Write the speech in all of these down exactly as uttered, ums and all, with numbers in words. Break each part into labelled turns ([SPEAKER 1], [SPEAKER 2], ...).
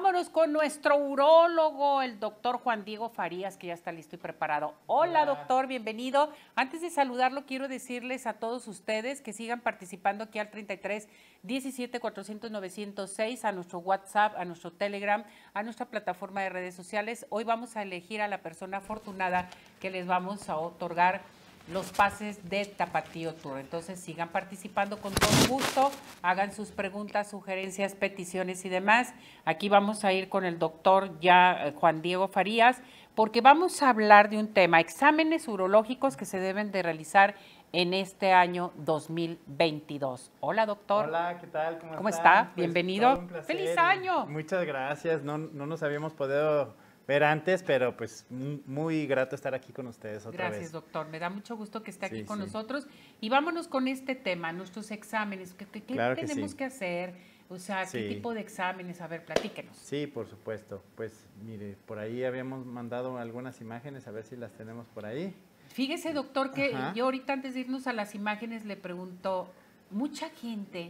[SPEAKER 1] vámonos con nuestro urólogo, el doctor Juan Diego Farías, que ya está listo y preparado. Hola, Hola, doctor, bienvenido. Antes de saludarlo, quiero decirles a todos ustedes que sigan participando aquí al treinta y tres, diecisiete, cuatrocientos, novecientos seis, a nuestro WhatsApp, a nuestro Telegram, a nuestra plataforma de redes sociales. Hoy vamos a elegir a la persona afortunada que les vamos a otorgar los pases de Tapatío Tour. Entonces sigan participando con todo gusto, hagan sus preguntas, sugerencias, peticiones y demás. Aquí vamos a ir con el doctor ya Juan Diego Farías, porque vamos a hablar de un tema, exámenes urológicos que se deben de realizar en este año dos mil veintidós. Hola, doctor.
[SPEAKER 2] Hola, ¿qué tal? ¿Cómo,
[SPEAKER 1] ¿Cómo
[SPEAKER 2] están?
[SPEAKER 1] está?
[SPEAKER 2] Pues,
[SPEAKER 1] Bienvenido. ¡Feliz año!
[SPEAKER 2] Muchas gracias. No, no nos habíamos podido ver antes, pero pues muy grato estar aquí con ustedes otra
[SPEAKER 1] Gracias,
[SPEAKER 2] vez.
[SPEAKER 1] Gracias, doctor. Me da mucho gusto que esté aquí
[SPEAKER 2] sí,
[SPEAKER 1] con
[SPEAKER 2] sí.
[SPEAKER 1] nosotros. Y vámonos con este tema, nuestros exámenes. ¿Qué, qué,
[SPEAKER 2] claro que
[SPEAKER 1] tenemos
[SPEAKER 2] sí.
[SPEAKER 1] que hacer? O sea, ¿qué
[SPEAKER 2] sí.
[SPEAKER 1] tipo de exámenes? A ver, platíquenos.
[SPEAKER 2] Sí, por supuesto. Pues mire, por ahí habíamos mandado algunas imágenes, a ver si las tenemos por ahí.
[SPEAKER 1] Fíjese, doctor, que
[SPEAKER 2] Ajá.
[SPEAKER 1] yo ahorita antes de irnos a las imágenes le pregunto, mucha gente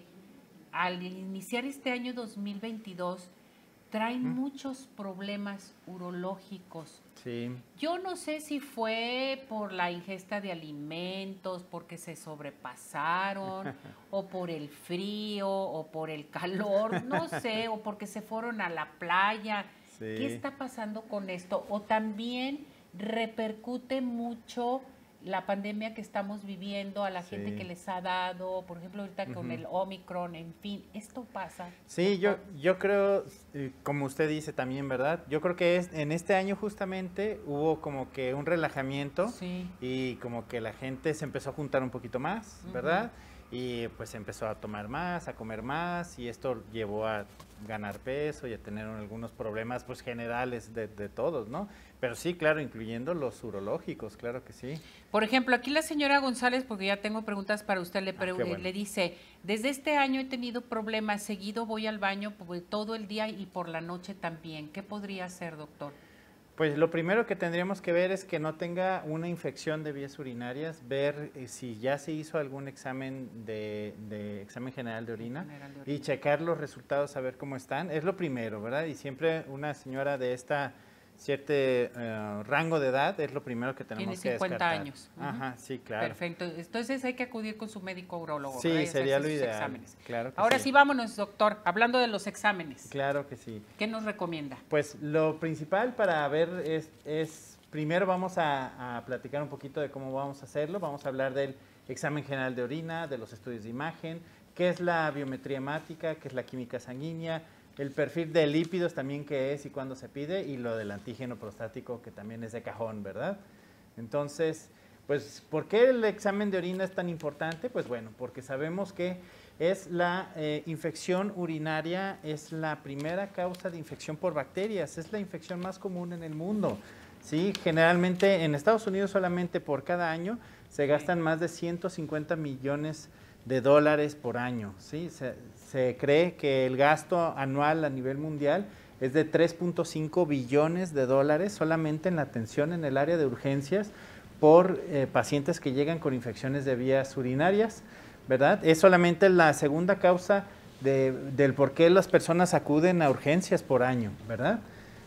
[SPEAKER 1] al iniciar este año dos mil veintidós traen ¿Mm? muchos problemas urológicos.
[SPEAKER 2] Sí.
[SPEAKER 1] Yo no sé si fue por la ingesta de alimentos, porque se sobrepasaron, o por el frío, o por el calor, no sé, o porque se fueron a la playa. Sí. ¿Qué está pasando con esto? O también repercute mucho la pandemia que estamos viviendo a la sí. gente que les ha dado, por ejemplo, ahorita con uh-huh. el Omicron, en fin, ¿esto pasa?
[SPEAKER 2] Sí, yo, yo creo, como usted dice también, ¿verdad? Yo creo que es, en este año justamente hubo como que un relajamiento sí. y como que la gente se empezó a juntar un poquito más, ¿verdad? Uh-huh. Y pues empezó a tomar más, a comer más, y esto llevó a ganar peso y a tener algunos problemas pues generales de, de todos, ¿no? Pero sí, claro, incluyendo los urológicos, claro que sí.
[SPEAKER 1] Por ejemplo, aquí la señora González, porque ya tengo preguntas para usted, le, pre ah, bueno. le dice, desde este año he tenido problemas, seguido voy al baño pues, todo el día y por la noche también. ¿Qué podría hacer, doctor?
[SPEAKER 2] Pues lo primero que tendríamos que ver es que no tenga una infección de vías urinarias, ver eh, si ya se hizo algún examen de, de examen general de orina,
[SPEAKER 1] general de orina
[SPEAKER 2] y checar los resultados, a ver cómo están. Es lo primero, ¿verdad? Y siempre una señora de esta cierto uh, rango de edad es lo primero que tenemos que descartar.
[SPEAKER 1] Tiene cincuenta años.
[SPEAKER 2] Uh-huh. Ajá, sí, claro.
[SPEAKER 1] Perfecto. Entonces hay que acudir con su médico urólogo.
[SPEAKER 2] Sí,
[SPEAKER 1] ¿verdad?
[SPEAKER 2] sería lo ideal.
[SPEAKER 1] Exámenes.
[SPEAKER 2] Claro que
[SPEAKER 1] Ahora
[SPEAKER 2] sí.
[SPEAKER 1] sí, vámonos, doctor, hablando de los exámenes.
[SPEAKER 2] Claro que sí.
[SPEAKER 1] ¿Qué nos recomienda?
[SPEAKER 2] Pues lo principal para ver es, es primero vamos a, a platicar un poquito de cómo vamos a hacerlo. Vamos a hablar del examen general de orina, de los estudios de imagen, qué es la biometría hemática, qué es la química sanguínea, el perfil de lípidos también qué es y cuándo se pide, y lo del antígeno prostático que también es de cajón, ¿verdad? Entonces, pues, ¿por qué el examen de orina es tan importante? Pues bueno, porque sabemos que es la eh, infección urinaria, es la primera causa de infección por bacterias, es la infección más común en el mundo, ¿sí? Generalmente en Estados Unidos solamente por cada año se gastan más de ciento cincuenta millones de dólares por año, ¿sí? Se, se cree que el gasto anual a nivel mundial es de tres punto cinco billones de dólares solamente en la atención en el área de urgencias por eh, pacientes que llegan con infecciones de vías urinarias, ¿verdad? Es solamente la segunda causa de, del por qué las personas acuden a urgencias por año, ¿verdad?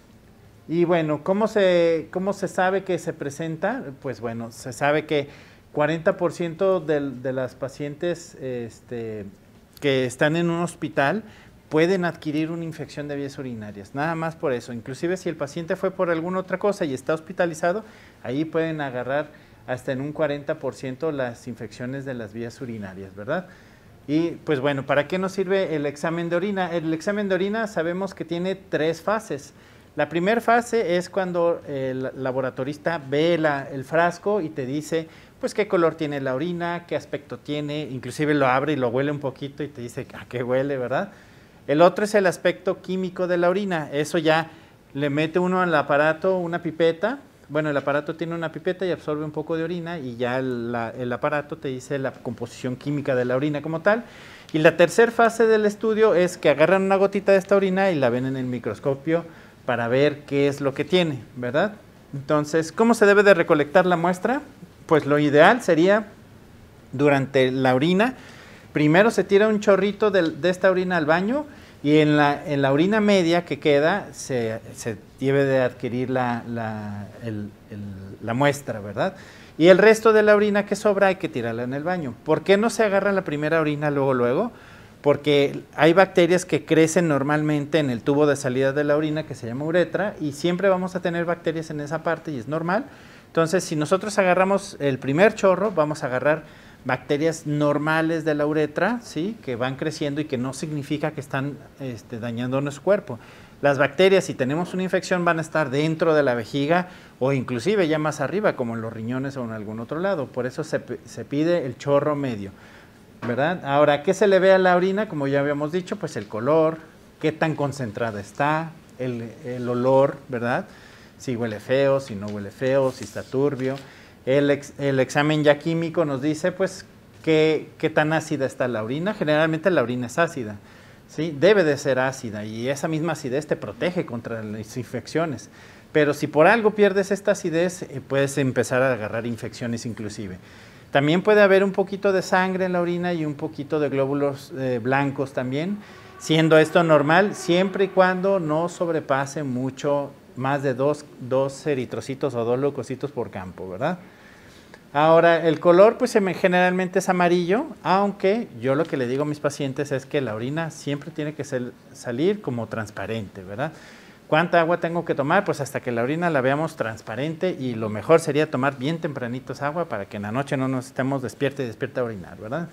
[SPEAKER 2] Y bueno, ¿cómo se, cómo se sabe que se presenta? Pues bueno, se sabe que cuarenta por ciento de, de las pacientes este, que están en un hospital pueden adquirir una infección de vías urinarias, nada más por eso. Inclusive si el paciente fue por alguna otra cosa y está hospitalizado, ahí pueden agarrar hasta en un cuarenta por ciento las infecciones de las vías urinarias, ¿verdad? Y pues bueno, ¿para qué nos sirve el examen de orina? El examen de orina sabemos que tiene tres fases. La primera fase es cuando el laboratorista ve la, el frasco y te dice pues qué color tiene la orina, qué aspecto tiene, inclusive lo abre y lo huele un poquito y te dice a qué huele, ¿verdad? El otro es el aspecto químico de la orina, eso ya le mete uno al aparato una pipeta, bueno, el aparato tiene una pipeta y absorbe un poco de orina y ya el, la, el aparato te dice la composición química de la orina como tal. Y la tercera fase del estudio es que agarran una gotita de esta orina y la ven en el microscopio para ver qué es lo que tiene, ¿verdad? Entonces, ¿cómo se debe de recolectar la muestra? Pues lo ideal sería, durante la orina, primero se tira un chorrito de, de esta orina al baño Y en la, en la orina media que queda, se, se debe de adquirir la, la, el, el, la muestra, ¿verdad? Y el resto de la orina que sobra hay que tirarla en el baño. ¿Por qué no se agarra la primera orina luego, luego? Porque hay bacterias que crecen normalmente en el tubo de salida de la orina, que se llama uretra, y siempre vamos a tener bacterias en esa parte y es normal. Entonces, si nosotros agarramos el primer chorro, vamos a agarrar bacterias normales de la uretra, ¿sí? Que van creciendo y que no significa que están este, dañando nuestro cuerpo. Las bacterias, si tenemos una infección, van a estar dentro de la vejiga o inclusive ya más arriba, como en los riñones o en algún otro lado. Por eso se, se pide el chorro medio, ¿verdad? Ahora, ¿qué se le ve a la orina? Como ya habíamos dicho, pues el color, qué tan concentrada está, el, el olor, ¿verdad? Si huele feo, si no huele feo, si está turbio. El, ex, el examen ya químico nos dice, pues, qué, qué tan ácida está la orina. Generalmente la orina es ácida, ¿sí? Debe de ser ácida y esa misma acidez te protege contra las infecciones. Pero si por algo pierdes esta acidez, eh, puedes empezar a agarrar infecciones inclusive. También puede haber un poquito de sangre en la orina y un poquito de glóbulos eh, blancos también, siendo esto normal siempre y cuando no sobrepase mucho, más de dos, dos eritrocitos o dos leucocitos por campo, ¿verdad? Ahora, el color pues generalmente es amarillo, aunque yo lo que le digo a mis pacientes es que la orina siempre tiene que ser, salir como transparente, ¿verdad? ¿Cuánta agua tengo que tomar? Pues hasta que la orina la veamos transparente y lo mejor sería tomar bien tempranito esa agua para que en la noche no nos estemos despierta y despierta a orinar, ¿verdad?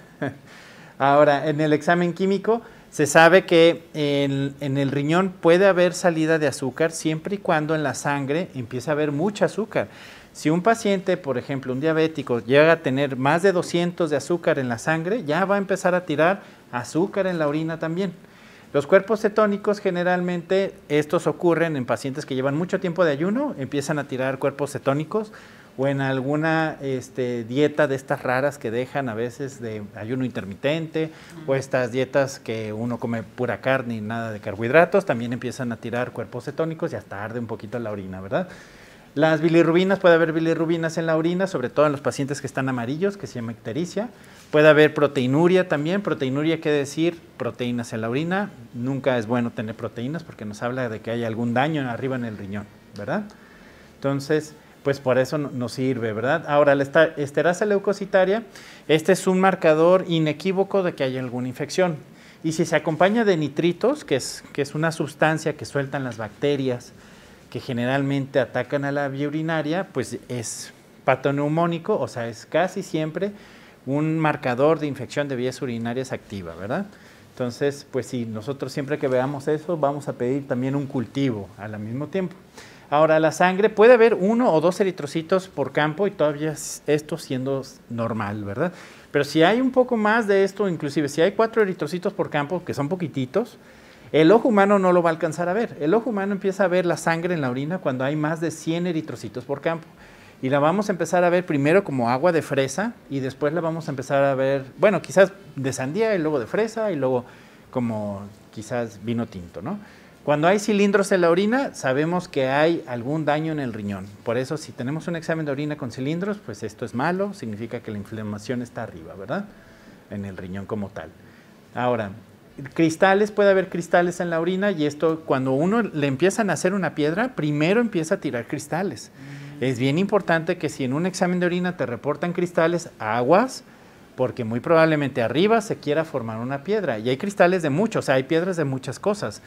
[SPEAKER 2] Ahora, en el examen químico se sabe que en, en el riñón puede haber salida de azúcar siempre y cuando en la sangre empiece a haber mucho azúcar. Si un paciente, por ejemplo, un diabético, llega a tener más de doscientos de azúcar en la sangre, ya va a empezar a tirar azúcar en la orina también. Los cuerpos cetónicos generalmente, estos ocurren en pacientes que llevan mucho tiempo de ayuno, empiezan a tirar cuerpos cetónicos o en alguna este, dieta de estas raras que dejan a veces de ayuno intermitente o estas dietas que uno come pura carne y nada de carbohidratos, también empiezan a tirar cuerpos cetónicos y hasta arde un poquito la orina, ¿verdad? Las bilirrubinas, puede haber bilirrubinas en la orina, sobre todo en los pacientes que están amarillos, que se llama ictericia. Puede haber proteinuria también. Proteinuria quiere decir proteínas en la orina. Nunca es bueno tener proteínas porque nos habla de que hay algún daño arriba en el riñón, ¿verdad? Entonces, pues por eso nos sirve, ¿verdad? Ahora, la esterasa leucocitaria, este es un marcador inequívoco de que hay alguna infección. Y si se acompaña de nitritos, que es, que es una sustancia que sueltan las bacterias, que generalmente atacan a la vía urinaria, pues es patoneumónico, o sea, es casi siempre un marcador de infección de vías urinarias activa, ¿verdad? Entonces, pues sí, nosotros siempre que veamos eso, vamos a pedir también un cultivo al mismo tiempo. Ahora, la sangre, puede haber uno o dos eritrocitos por campo y todavía esto siendo normal, ¿verdad? Pero si hay un poco más de esto, inclusive si hay cuatro eritrocitos por campo, que son poquititos, el ojo humano no lo va a alcanzar a ver. El ojo humano empieza a ver la sangre en la orina cuando hay más de cien eritrocitos por campo. Y la vamos a empezar a ver primero como agua de fresa y después la vamos a empezar a ver, bueno, quizás de sandía y luego de fresa y luego como quizás vino tinto, ¿no? Cuando hay cilindros en la orina, sabemos que hay algún daño en el riñón. Por eso, si tenemos un examen de orina con cilindros, pues esto es malo, significa que la inflamación está arriba, ¿verdad? En el riñón como tal. Ahora, cristales, puede haber cristales en la orina y esto cuando uno le empiezan a hacer una piedra, primero empieza a tirar cristales. Mm. Es bien importante que si en un examen de orina te reportan cristales, aguas, porque muy probablemente arriba se quiera formar una piedra. Y hay cristales de muchos, o sea, hay piedras de muchas cosas.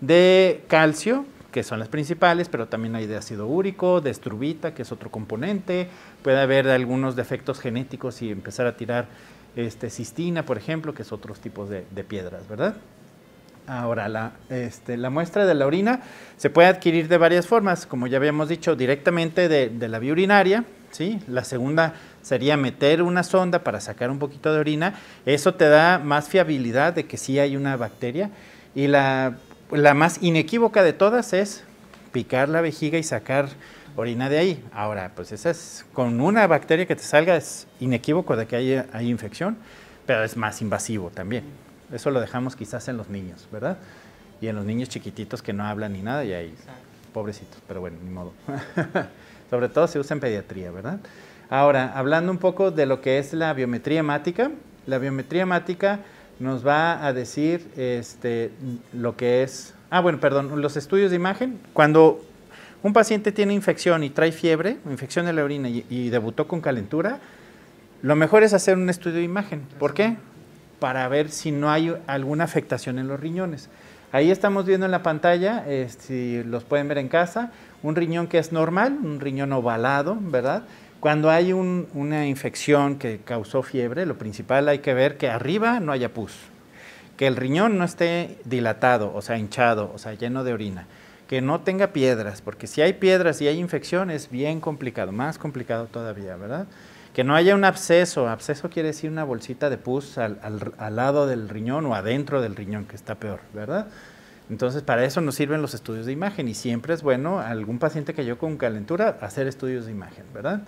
[SPEAKER 2] De calcio, que son las principales, pero también hay de ácido úrico, de estrubita, que es otro componente. Puede haber algunos defectos genéticos y empezar a tirar Este, cistina, por ejemplo, que es otros tipos de, de piedras, ¿verdad? Ahora, la, este, la muestra de la orina se puede adquirir de varias formas, como ya habíamos dicho, directamente de, de la vía urinaria, ¿sí? La segunda sería meter una sonda para sacar un poquito de orina, eso te da más fiabilidad de que sí hay una bacteria, y la, la más inequívoca de todas es picar la vejiga y sacar orina de ahí. Ahora, pues esa es, con una bacteria que te salga es inequívoco de que hay, hay infección, pero es más invasivo también. Eso lo dejamos quizás en los niños, ¿verdad? Y en los niños chiquititos que no hablan ni nada, y ahí, pobrecitos, pero bueno, ni modo. Sobre todo se usa en pediatría, ¿verdad? Ahora, hablando un poco de lo que es la biometría hemática, la biometría hemática nos va a decir este, lo que es, ah bueno, perdón, los estudios de imagen. Cuando un paciente tiene infección y trae fiebre, infección de la orina y, y debutó con calentura, lo mejor es hacer un estudio de imagen. ¿Por qué? Para ver si no hay alguna afectación en los riñones. Ahí estamos viendo en la pantalla, eh, si los pueden ver en casa, un riñón que es normal, un riñón ovalado, ¿verdad? Cuando hay un, una infección que causó fiebre, lo principal hay que ver que arriba no haya pus, que el riñón no esté dilatado, o sea, hinchado, o sea, lleno de orina, que no tenga piedras, porque si hay piedras y hay infección es bien complicado, más complicado todavía, ¿verdad? Que no haya un absceso, absceso quiere decir una bolsita de pus al, al, al lado del riñón o adentro del riñón, que está peor, ¿verdad? Entonces, para eso nos sirven los estudios de imagen y siempre es bueno a algún paciente que yo con calentura hacer estudios de imagen, ¿verdad?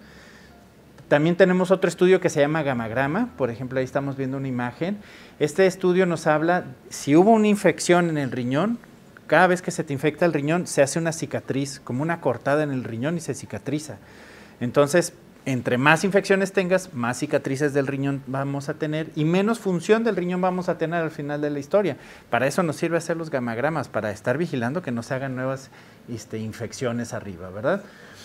[SPEAKER 2] También tenemos otro estudio que se llama gamagrama, por ejemplo, ahí estamos viendo una imagen. Este estudio nos habla, si hubo una infección en el riñón, cada vez que se te infecta el riñón se hace una cicatriz, como una cortada en el riñón y se cicatriza. Entonces, entre más infecciones tengas, más cicatrices del riñón vamos a tener y menos función del riñón vamos a tener al final de la historia. Para eso nos sirve hacer los gamagramas, para estar vigilando que no se hagan nuevas este, infecciones arriba, ¿verdad?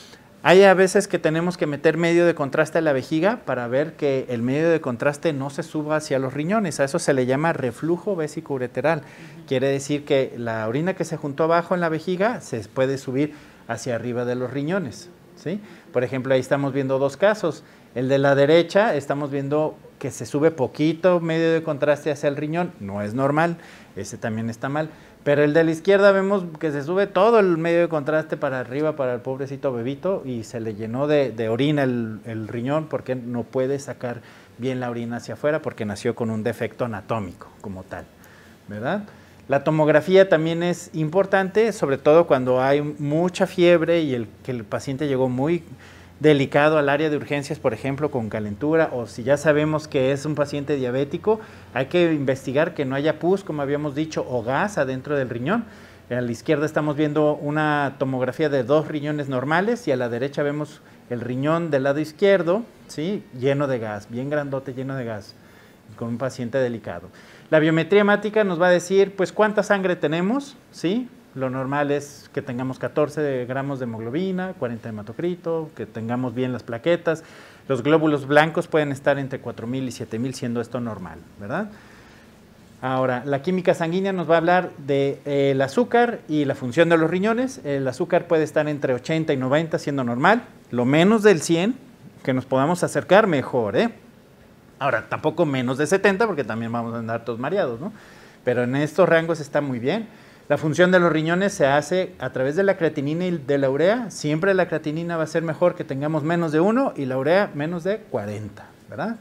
[SPEAKER 2] Hay a veces que tenemos que meter medio de contraste a la vejiga para ver que el medio de contraste no se suba hacia los riñones. A eso se le llama reflujo vesicoureteral. Uh-huh. Quiere decir que la orina que se juntó abajo en la vejiga se puede subir hacia arriba de los riñones, ¿sí? Por ejemplo, ahí estamos viendo dos casos. El de la derecha estamos viendo que se sube poquito medio de contraste hacia el riñón. No es normal, ese también está mal. Pero el de la izquierda vemos que se sube todo el medio de contraste para arriba para el pobrecito bebito y se le llenó de, de orina el, el riñón porque no puede sacar bien la orina hacia afuera porque nació con un defecto anatómico como tal, ¿verdad? La tomografía también es importante, sobre todo cuando hay mucha fiebre y el, que el paciente llegó muy delicado al área de urgencias, por ejemplo, con calentura, o si ya sabemos que es un paciente diabético, hay que investigar que no haya pus, como habíamos dicho, o gas adentro del riñón. A la izquierda estamos viendo una tomografía de dos riñones normales y a la derecha vemos el riñón del lado izquierdo, ¿sí? Lleno de gas, bien grandote, lleno de gas, con un paciente delicado. La biometría hemática nos va a decir, pues, cuánta sangre tenemos, ¿sí? Lo normal es que tengamos catorce gramos de hemoglobina, cuarenta de hematocrito, que tengamos bien las plaquetas. Los glóbulos blancos pueden estar entre cuatro mil y siete mil, siendo esto normal, ¿verdad? Ahora, la química sanguínea nos va a hablar del de, eh, azúcar y la función de los riñones. El azúcar puede estar entre ochenta y noventa, siendo normal. Lo menos del cien, que nos podamos acercar, mejor, ¿eh? Ahora, tampoco menos de setenta, porque también vamos a andar todos mareados, ¿no? Pero en estos rangos está muy bien. La función de los riñones se hace a través de la creatinina y de la urea. Siempre la creatinina va a ser mejor que tengamos menos de uno y la urea menos de cuarenta, ¿verdad?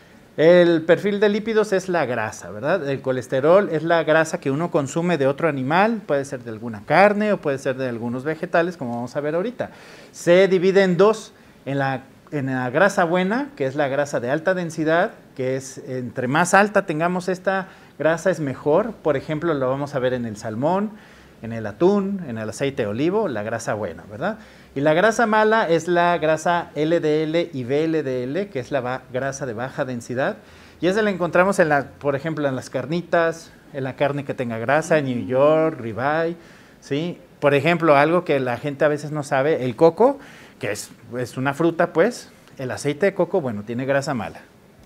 [SPEAKER 2] El perfil de lípidos es la grasa, ¿verdad? El colesterol es la grasa que uno consume de otro animal, puede ser de alguna carne o puede ser de algunos vegetales, como vamos a ver ahorita. Se divide en dos, en la, en la grasa buena, que es la grasa de alta densidad, que es entre más alta tengamos esta grasa es mejor. Por ejemplo, lo vamos a ver en el salmón, en el atún, en el aceite de olivo, la grasa buena, ¿verdad? Y la grasa mala es la grasa L D L y V L D L, que es la grasa de baja densidad. Y esa la encontramos, en la, por ejemplo, en las carnitas, en la carne que tenga grasa, New York, ribeye, ¿sí? Por ejemplo, algo que la gente a veces no sabe, el coco, que es, es una fruta, pues, el aceite de coco, bueno, tiene grasa mala.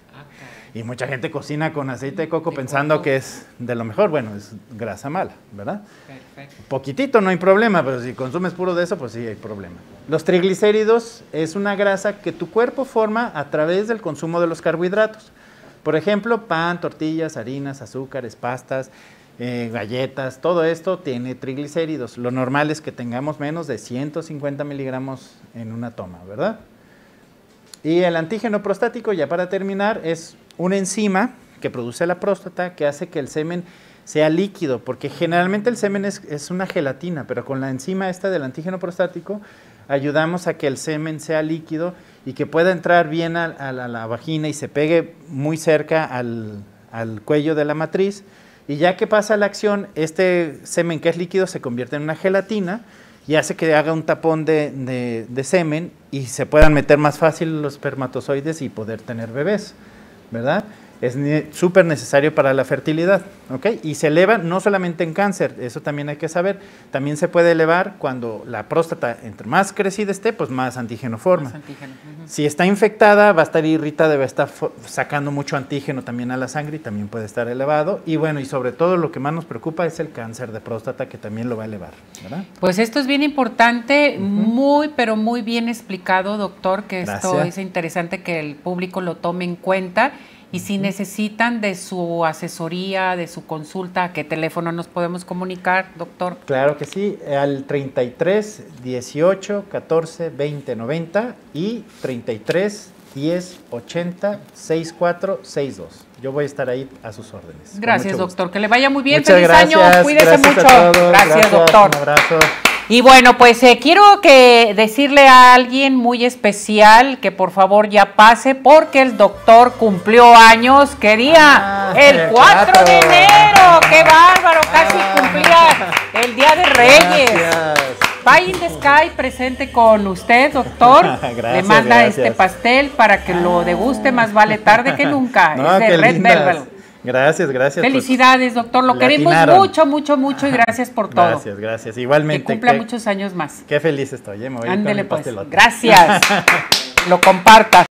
[SPEAKER 2] Y mucha gente cocina con aceite de coco pensando que es de lo mejor. Bueno, es grasa mala, ¿verdad? Perfecto. Poquitito, no hay problema, pero si consumes puro de eso, pues sí hay problema. Los triglicéridos es una grasa que tu cuerpo forma a través del consumo de los carbohidratos. Por ejemplo, pan, tortillas, harinas, azúcares, pastas, eh, galletas, todo esto tiene triglicéridos. Lo normal es que tengamos menos de ciento cincuenta miligramos en una toma, ¿verdad? Y el antígeno prostático, ya para terminar, es una enzima que produce la próstata que hace que el semen sea líquido, porque generalmente el semen es, es una gelatina, pero con la enzima esta del antígeno prostático ayudamos a que el semen sea líquido y que pueda entrar bien a, a, la, a la vagina y se pegue muy cerca al, al cuello de la matriz, y ya que pasa la acción, este semen que es líquido se convierte en una gelatina y hace que haga un tapón de, de, de semen y se puedan meter más fácil los espermatozoides y poder tener bebés, ¿verdad? es ne súper necesario para la fertilidad, ¿ok? Y se eleva no solamente en cáncer, eso también hay que saber, también se puede elevar cuando la próstata, entre más crecida esté, pues más antígeno forma.
[SPEAKER 1] Más antígeno. Uh-huh.
[SPEAKER 2] Si está infectada, va a estar irritada, va a estar sacando mucho antígeno también a la sangre y también puede estar elevado. Y bueno, y sobre todo lo que más nos preocupa es el cáncer de próstata, que también lo va a elevar, ¿verdad?
[SPEAKER 1] Pues esto es bien importante, uh-huh. muy, pero muy bien explicado, doctor, que Gracias. Esto es interesante que el público lo tome en cuenta. Y si necesitan de su asesoría, de su consulta, ¿a qué teléfono nos podemos comunicar, doctor?
[SPEAKER 2] Claro que sí, al treinta y tres, dieciocho, catorce, veinte, noventa y treinta y tres, diez, ochenta, sesenta y cuatro, sesenta y dos. Yo voy a estar ahí a sus órdenes.
[SPEAKER 1] Gracias, doctor. Que le vaya muy bien.
[SPEAKER 2] Muchas
[SPEAKER 1] Feliz
[SPEAKER 2] gracias,
[SPEAKER 1] año. Cuídese
[SPEAKER 2] gracias
[SPEAKER 1] mucho.
[SPEAKER 2] A todos.
[SPEAKER 1] Gracias,
[SPEAKER 2] gracias,
[SPEAKER 1] doctor.
[SPEAKER 2] Un abrazo.
[SPEAKER 1] Y bueno, pues eh, quiero que decirle a alguien muy especial que por favor ya pase porque el doctor cumplió años. ¿Qué día? Ah, el cuatro de enero. ¡Qué bárbaro! Casi ah. cumplía el Día de Reyes.
[SPEAKER 2] Gracias.
[SPEAKER 1] Pie in the Sky presente con usted, doctor.
[SPEAKER 2] Gracias,
[SPEAKER 1] Le manda
[SPEAKER 2] gracias.
[SPEAKER 1] este pastel para que lo deguste, más vale tarde que nunca.
[SPEAKER 2] No,
[SPEAKER 1] es de Red
[SPEAKER 2] lindas.
[SPEAKER 1] Velvet.
[SPEAKER 2] Gracias, gracias.
[SPEAKER 1] Felicidades, pues, doctor. Lo queremos
[SPEAKER 2] atinaron.
[SPEAKER 1] mucho, mucho, mucho y gracias por todo.
[SPEAKER 2] Gracias, gracias. Igualmente.
[SPEAKER 1] Que cumpla
[SPEAKER 2] qué,
[SPEAKER 1] muchos años más.
[SPEAKER 2] Qué feliz estoy. ¿eh? Me voy
[SPEAKER 1] Ándele,
[SPEAKER 2] con
[SPEAKER 1] pues.
[SPEAKER 2] pastelote.
[SPEAKER 1] Gracias. Lo comparta.